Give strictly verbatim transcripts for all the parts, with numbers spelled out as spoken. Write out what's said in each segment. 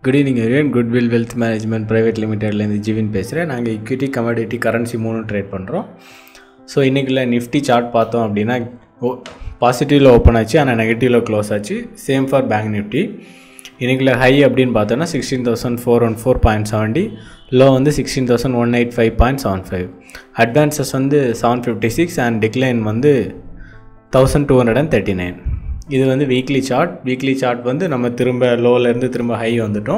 Good evening everyone. Goodwill Wealth Management Private Limited லேருந்து ஜீவின் பேசுகிறேன். நாங்கள் equity, commodity, currency மூணு trade பண்ணுறோம். ஸோ இன்றைக்குள்ள நிஃப்டி சார்ட் பார்த்தோம் அப்படின்னா பாசிட்டிவில் ஓப்பன் ஆச்சு, ஆனால் நெகட்டிவில் க்ளோஸ் ஆச்சு. Same for bank Nifty. இன்றைக்குள்ள ஹை அப்படின்னு பார்த்தோன்னா sixteen thousand four one four point seventy, low வந்து sixteen thousand one eight five point seven five. Advances வந்து seven fifty six and decline வந்து thousand two hundred and thirty nine. இது வந்து weekly chart. Weekly chart வந்து நம்ம திரும்ப லோலேருந்து திரும்ப high வந்துட்டோம்.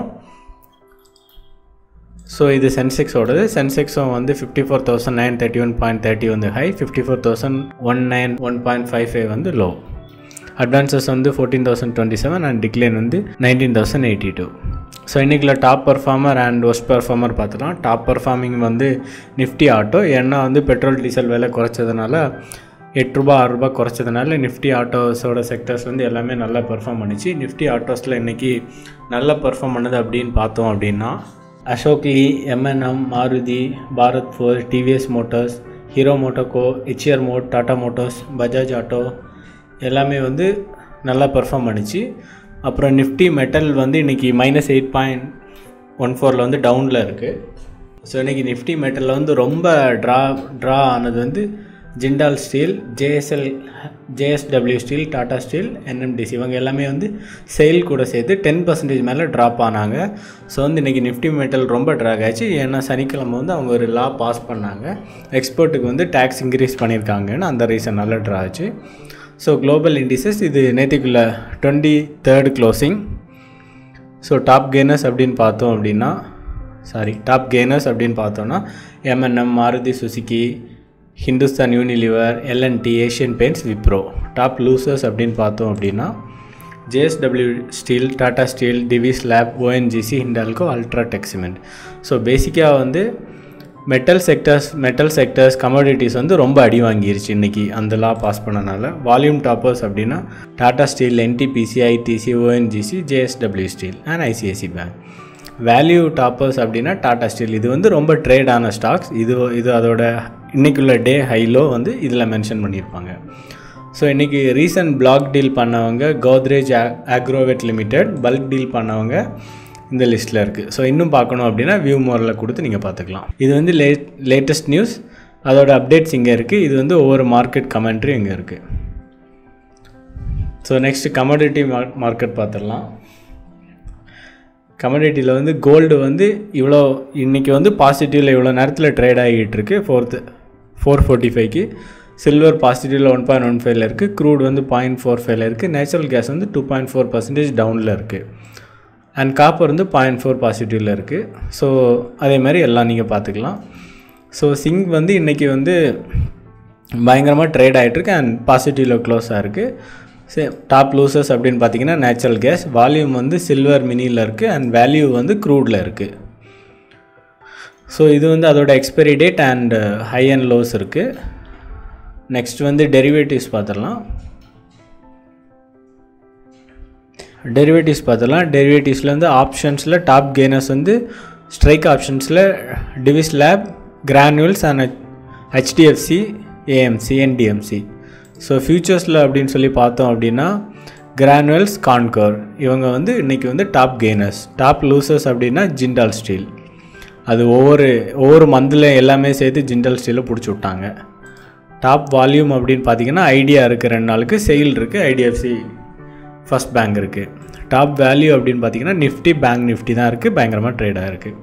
ஸோ இது சென்செக்ஸோடது. சென்செக்ஸும் வந்து fifty four thousand nine thirty one point thirty வந்து high, fifty four thousand one nine one point five five வந்து லோ. அட்வான்சஸ் வந்து fourteen thousand twenty seven and decline வந்து nineteen thousand eighty two. So இன்றைக்கில் top performer and worst performer பார்த்துலாம். Top performing வந்து Nifty auto. ஏன்னா வந்து petrol diesel விலை குறைச்சதுனால எட்டு ரூபா ஆறு ரூபா குறைச்சதுனால நிஃப்டி ஆட்டோஸோட செக்டர்ஸ் வந்து எல்லாமே நல்லா பெர்ஃபார்ம் பண்ணிச்சு. நிஃப்டி ஆட்டோஸில் இன்றைக்கி நல்லா பெர்ஃபார்ம் பண்ணுது அப்படின்னு பார்த்தோம் அப்படின்னா Ashok Leyland, M N M, Maruti, Bharat Forge, TVS Motors, Hero MotoCorp, ஹெச்ஆர் மோட், டாடா மோட்டார்ஸ், பஜாஜ் ஆட்டோ எல்லாமே வந்து நல்லா பெர்ஃபார்ம் பண்ணிச்சு. அப்புறம் நிஃப்டி மெட்டல் வந்து இன்றைக்கி மைனஸ் எயிட் பாயிண்ட் ஒன் ஃபோரில் வந்து டவுனில் இருக்குது. ஸோ இன்றைக்கி நிஃப்டி மெட்டலில் வந்து ரொம்ப ட்ரா ட்ரா ஆனது வந்து Jindal Steel, J S L J S W Steel, Tata Steel, N M D C இவங்க எல்லாமே வந்து சேல் கூட சேர்த்து டென் பர்சன்டேஜ் மேலே ட்ராப் ஆனாங்க. ஸோ வந்து இன்றைக்கி நிஃப்டி மெட்டல் ரொம்ப ட்ராக் ஆச்சு. ஏன்னா சனிக்கிழமை வந்து அவங்க ஒரு லா பாஸ் பண்ணாங்க, எக்ஸ்போர்ட்டுக்கு வந்து டேக்ஸ் இன்க்ரீஸ் பண்ணியிருக்காங்கன்னு. அந்த ரீசன் நல்லா ட்ரா ஆச்சு. ஸோ குளோபல் இண்டிசஸ் இது நேற்றுக்குள்ள twenty third closing. So top gainers அப்படின்னு பார்த்தோம் அப்படின்னா சாரி டாப் கெய்னர்ஸ் அப்படின்னு பார்த்தோன்னா M N M, Maruti Suzuki, Hindustan Unilever, L N T, Asian Paints, Wipro. Top losers அப்படின்னு பார்த்தோம் அப்படின்னா J S W Steel, Tata Steel, Divis Lab, O N G C, Hindalco, UltraTech Cement. So பேசிக்காக வந்து metal sectors metal sectors commodities வந்து ரொம்ப அடி வாங்கிருச்சு இன்றைக்கி அந்த லா பாஸ் பண்ணனால. வால்யூம் டாப்பர்ஸ் அப்படின்னா Tata Steel, N T P C, I T C, O N G C, J S W steel and I C I C Bank. Value toppers அப்படின்னா டாடா ஸ்டீல். இது வந்து ரொம்ப ட்ரேடான ஸ்டாக்ஸ். இது இது அதோட இன்றைக்குள்ள டே ஹைலோ வந்து இதில் மென்ஷன் பண்ணியிருப்பாங்க. ஸோ இன்றைக்கி ரீசன்ட் பிளாக் டீல் பண்ணவங்க Godrej Agrovet Limited, bulk deal பண்ணவங்க இந்த லிஸ்ட்டில் இருக்குது. ஸோ இன்னும் பார்க்கணும் அப்படின்னா வியூ மோரில் கொடுத்து நீங்கள் பார்த்துக்கலாம். இது வந்து லே லேட்டஸ்ட் நியூஸ், அதோட அப்டேட்ஸ் இங்கே இருக்குது. இது வந்து ஒவ்வொரு மார்க்கெட் கமெண்ட்ரி இங்கே இருக்குது. ஸோ நெக்ஸ்ட்டு கமோடிட்டி மார்க்கெட் பார்த்துடலாம். கமோடிட்டியில் வந்து கோல்டு வந்து இவ்வளோ இன்றைக்கி வந்து பாசிட்டிவில் இவ்வளோ நேரத்தில் ட்ரேட் ஆகிட்டு இருக்குது ஃபோர்த்து ஃபோர் ஃபோர்ட்டி ஃபைவ்க்கு. சில்வர் பாசிட்டிவில் ஒன் பாயிண்ட் ஒன் ஃபைவ்ல இருக்குது. க்ரூட் வந்து பாயிண்ட் ஃபோர் ஃபைவ்ல இருக்குது. நேச்சுரல் கேஸ் வந்து டூ பாயிண்ட் ஃபோர் பர்சன்டேஜ் டவுனில் இருக்குது. அண்ட் காப்பர் வந்து பாயிண்ட் ஃபோர் பாசிட்டிவில் இருக்குது. ஸோ அதே மாதிரி எல்லாம் நீங்கள் பார்த்துக்கலாம். ஸோ சிங்க் வந்து இன்றைக்கி வந்து பயங்கரமாக ட்ரேட் ஆகிட்டுருக்கு அண்ட் பாசிட்டிவில் க்ளோஸாக இருக்குது. சே டாப் லூசர்ஸ் அப்படின்னு பார்த்தீங்கன்னா நேச்சுரல் கேஸ். வால்யூம் வந்து சில்வர் மினியில் இருக்குது அண்ட் வேல்யூ வந்து க்ரூடில் இருக்குது. ஸோ இது வந்து அதோட expiry date and high and lows இருக்குது. நெக்ஸ்ட் வந்து டெரிவேட்டிவ்ஸ் பார்த்துடலாம். டெரிவேட்டிவ்ஸ் பார்த்துடலாம். டெரிவேட்டிவ்ஸில் வந்து ஆப்ஷன்ஸில் டாப் கெய்னர்ஸ் வந்து ஸ்ட்ரைக் ஆப்ஷன்ஸில் Divis Lab, Granules and H D F C, A M C, N T M C. So ஃபியூச்சர்ஸில் அப்படின்னு சொல்லி பார்த்தோம் அப்படின்னா கிரானுவல்ஸ், கான்கோர் இவங்க வந்து இன்றைக்கி வந்து டாப் கெய்னர்ஸ். டாப் லூசர்ஸ் அப்படின்னா ஜிண்டால் ஸ்டீல். அது ஒவ்வொரு ஒவ்வொரு மந்தில் எல்லாமே சேர்த்து ஜிண்டால் ஸ்டீலை பிடிச்சி விட்டாங்க. டாப் வால்யூம் அப்படின்னு பார்த்தீங்கன்னா ஐடியா இருக்குது, ரெண்டு நாளுக்கு செயில் இருக்குது, ஐடிஎஃப்சி ஃபர்ஸ்ட் பேங்க் இருக்குது. டாப் வேல்யூ அப்படின்னு பார்த்தீங்கன்னா நிஃப்டி, பேங்க் நிஃப்டி தான் இருக்குது, பயங்கரமாக ட்ரேடாக இருக்குது.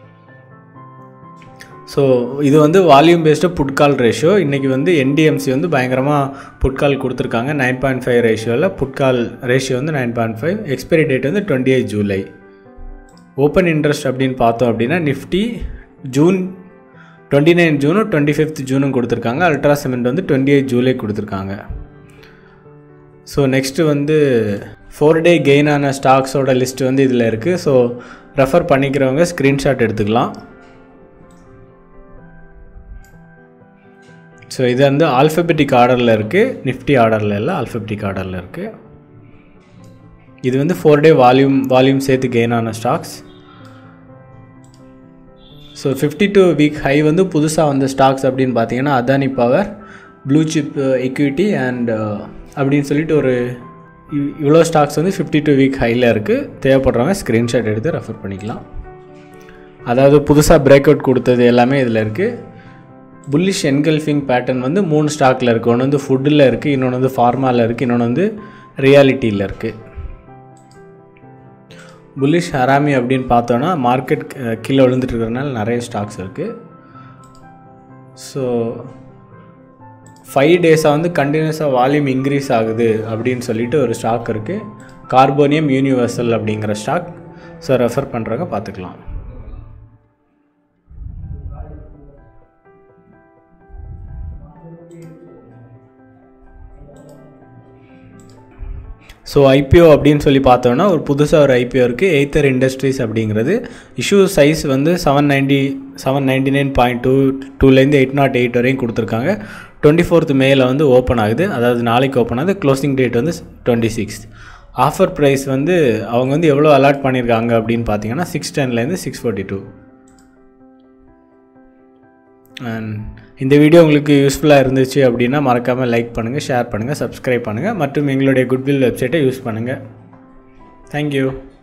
ஸோ இது வந்து வால்யூம் பேஸ்டு புட்கால் ரேஷியோ. இன்றைக்கி வந்து என்டிஎம்சி வந்து பயங்கரமாக புட்கால் கொடுத்துருக்காங்க. நைன் பாயிண்ட் ஃபைவ் ரேஷியோவில் புட்கால் ரேஷியோ வந்து nine point five. Expiry date வந்து twenty eight July. Open interest அப்படின்னு பார்த்தோம் அப்படின்னா நிஃப்டி ஜூன் டுவெண்ட்டி நைன் ஜூனும் டுவெண்ட்டி ஃபிஃப்த் ஜூனும் கொடுத்துருக்காங்க. அல்ட்ரா சிமெண்ட் வந்து டுவெண்ட்டி எயிட் ஜூலை கொடுத்துருக்காங்க. ஸோ நெக்ஸ்ட்டு வந்து ஃபோர் டே கெயினான ஸ்டாக்ஸோட லிஸ்ட்டு வந்து இதில் இருக்குது. ஸோ ரெஃபர் பண்ணிக்கிறவங்க ஸ்க்ரீன்ஷாட் எடுத்துக்கலாம். ஸோ இது வந்து ஆல்ஃபபெட்டிக் ஆர்டரில் இருக்குது, நிஃப்டி ஆர்டரில் இல்லை, ஆல்ஃபபெட்டிக் ஆர்டரில் இருக்குது. இது வந்து ஃபோர் டே வால்யூம் வால்யூம் சேர்த்து கெயினான stocks. So fifty two week high வந்து புதுசாக வந்த ஸ்டாக்ஸ் அப்படின்னு பார்த்தீங்கன்னா Adani Power, Blue Chip Equity and அப்படின்னு சொல்லிட்டு ஒரு இவ்வளோ ஸ்டாக்ஸ் வந்து ஃபிஃப்டி டூ வீக் ஹையில் இருக்குது. தேவைப்படுறவங்க ஸ்க்ரீன்ஷாட் எடுத்து ரெஃபர் பண்ணிக்கலாம். அதாவது புதுசாக பிரேக் அவுட் கொடுத்தது எல்லாமே இதில் இருக்குது. புல்லிஷ் என்கல்ஃபிங் பேட்டர்ன் வந்து மூணு ஸ்டாக்கில் இருக்குது. ஒன்று வந்து ஃபுட்டில் இருக்குது, இன்னொன்று வந்து ஃபார்மாவில் இருக்குது, இன்னொன்று வந்து ரியாலிட்டியில் இருக்குது. புல்லிஷ் ஹராமி அப்படின்னு பார்த்தோன்னா மார்க்கெட் கீழே விழுந்துட்டு இருக்கிறதுனால நிறைய ஸ்டாக்ஸ் இருக்குது. ஸோ ஃபைவ் டேஸாக வந்து கண்டினியூஸாக வால்யூம் இன்க்ரீஸ் ஆகுது அப்படின்னு சொல்லிட்டு ஒரு ஸ்டாக் இருக்குது. கார்போனியம் யூனிவர்சல் அப்படிங்கிற ஸ்டாக். ஸோ ரெஃபர் பண்ணுறவங்க பார்த்துக்கலாம். ஸோ ஐபிஓ அப்படின்னு சொல்லி பார்த்தோன்னா ஒரு புதுசாக ஒரு ஐபிஓ இருக்குது. எய்த்தர் இண்டஸ்ட்ரீஸ் அப்படிங்கிறது. இஷ்யூ சைஸ் வந்து seven ninety seven ninety nine point two டூலேருந்து எயிட் நாட் எயிட் வரையும் கொடுத்துருக்காங்க. டுவெண்ட்டி ஃபோர்த் மேயில் வந்து ஓப்பன் ஆகுது. அதாவது நாளைக்கு ஓப்பன் ஆகுது. க்ளோசிங் டேட் வந்து டுவெண்ட்டி சிக்ஸ். ஆஃபர் ப்ரைஸ் வந்து அவங்க வந்து எவ்வளோ அலாட் பண்ணியிருக்காங்க அப்படின்னு பார்த்தீங்கன்னா சிக்ஸ் டென்லேருந்து சிக்ஸ் ஃபார்ட்டி டூ. அண்ட் இந்த வீடியோ உங்களுக்கு யூஸ்ஃபுல்லாக இருந்துச்சு அப்படின்னா மறக்காமல் லைக் பண்ணுங்கள், ஷேர் பண்ணுங்கள், சப்ஸ்கிரைப் பண்ணுங்கள் மற்றும் எங்களுடைய குட்வில் வெப்சைட்டை யூஸ் பண்ணுங்கள். தேங்க்யூ.